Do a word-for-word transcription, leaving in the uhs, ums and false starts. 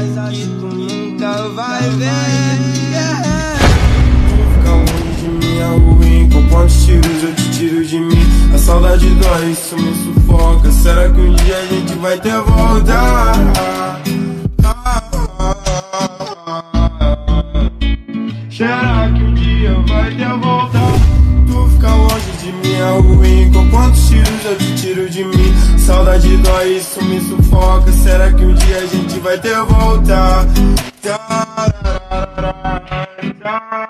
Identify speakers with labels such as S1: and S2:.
S1: coisa que tu nunca vai ver.
S2: Tu fica longe de mim é ruim, com quantos tiros eu te tiro de mim. A saudade dói, isso me sufoca. Será que um dia a gente vai ter volta? Será que um dia vai ter volta? Tu fica longe de mim é ruim, com quantos tiros eu te tiro de mim. Saudade dói, isso me sufoca. Será que um dia a gente vai ter volta?